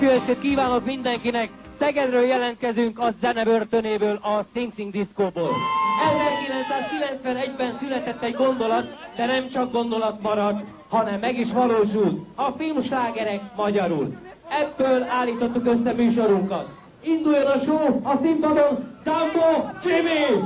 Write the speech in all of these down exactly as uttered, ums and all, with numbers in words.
Jó estét kívánok mindenkinek! Szegedről jelentkezünk a zenebörtönéből, a Sing Sing Diszkóból. ezerkilencszázkilencvenegyben született egy gondolat, de nem csak gondolat maradt, hanem meg is valósult. A filmslágerek magyarul. Ebből állítottuk össze műsorunkat. Induljon a show, a színpadon Zambó Jimmy!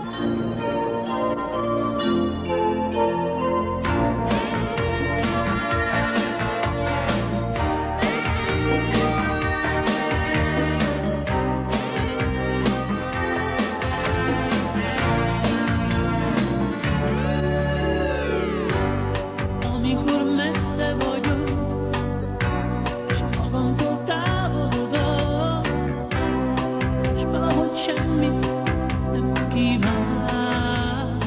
Amikor messze vagyok, s magamtól távolodok, s valahogy semmit nem kívánok.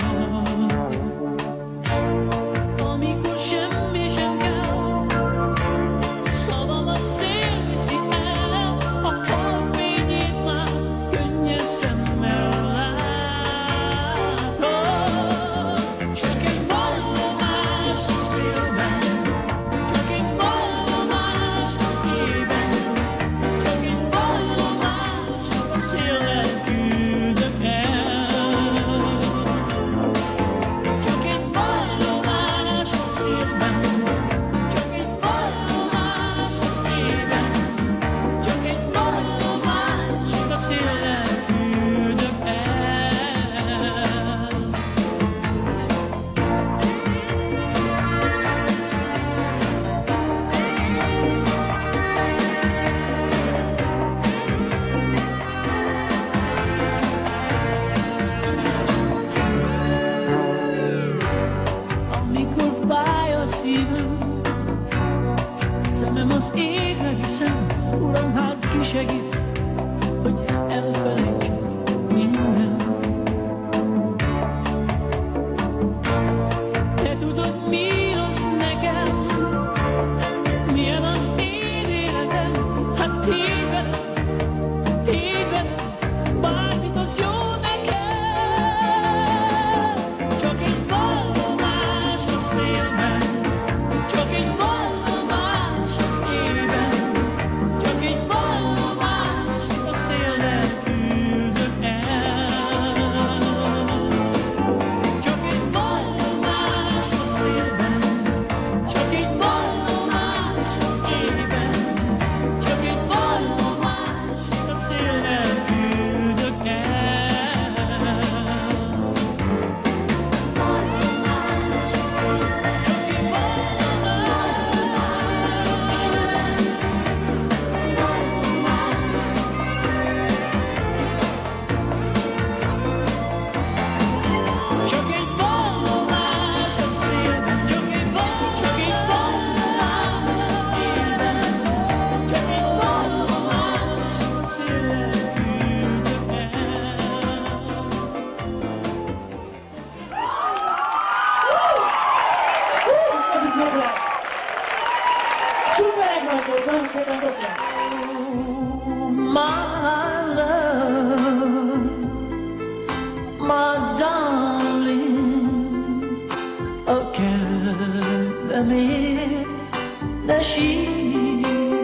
Amikor semmi sem kell, szavam a szél viszi el, a holdfényét már könnyes szemmel látom. Csak egy vallomás a szélben, csak egy vallomás az ében, csak egy vallomás a széllel küldök el. Csak egy vallomás a szélben, csak egy vallomás az ében, csak egy vallomás a széllel küldök el. Amikor fáj a szívem, szemem az égre viszem, Uram, hát ki segít, hogy elfelejtsek mindent. Te tudod, mi rossz nekem, milyen az én életem, hát téved, téved, bármit az jó nekem. Csak egy vallomás a szélben, csak egy vallomás az ében, csak egy vallomás a széllel küldök el. Csak egy vallomás a szélben, csak egy vallomás az ében, csak egy vallomás a széllel küldök el. Vallomás a szélben, csak egy vallomás az ében, vallomás. Csak egy vallomás a szélben, csak egy vall, csak egy vallomás az ében, csak egy vallomás a széllel küldök el. My love, my darling, a kedvemért ne sírj,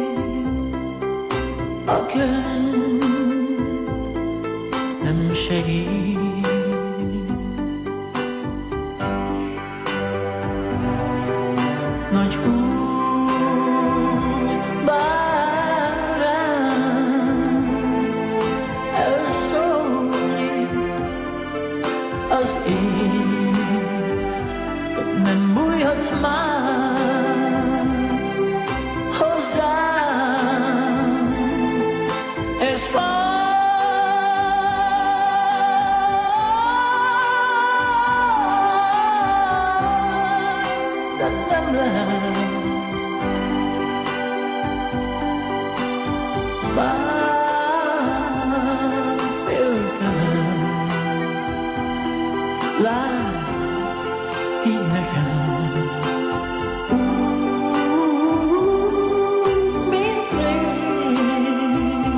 a könyv nem segít. Nagy úgy bár rám, elszólít az ég, hogy nem bújhatsz már hozzám. Ez fáj, de nem lehet. Bár féltelen, lát, higgy nekem, mint rég.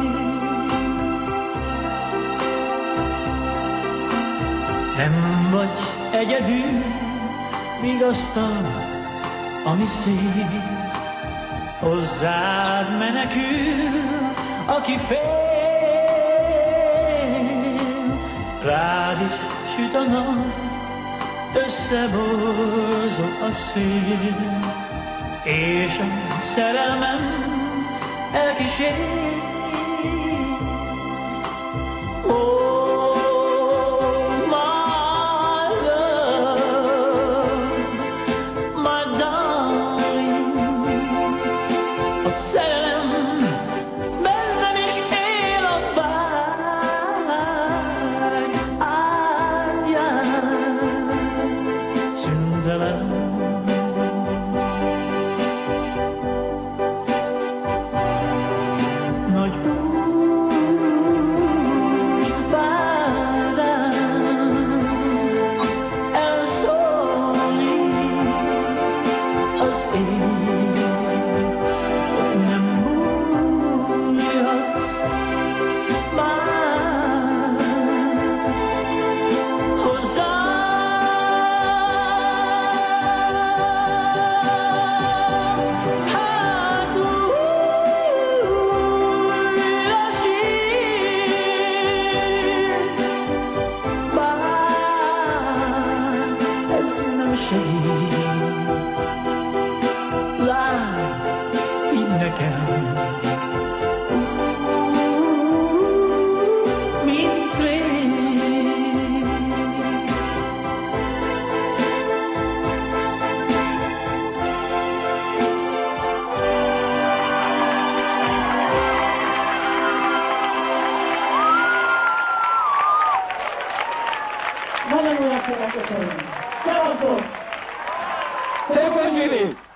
Nem vagy egyedül, vigasztal, ami szép. hozzád menekül, aki fél, rád is süt a nap, összeborzol a szél, és a szerelmem elkísér. A szerelem bennem is él a vágy ágyán, szüntelen. Nagy úgy vár rám, elszólít az ég. Lát, hidd nekem, mint rég. Nagyon-nagyon szépen köszönöm. Szevasztok! Szép Jimmy!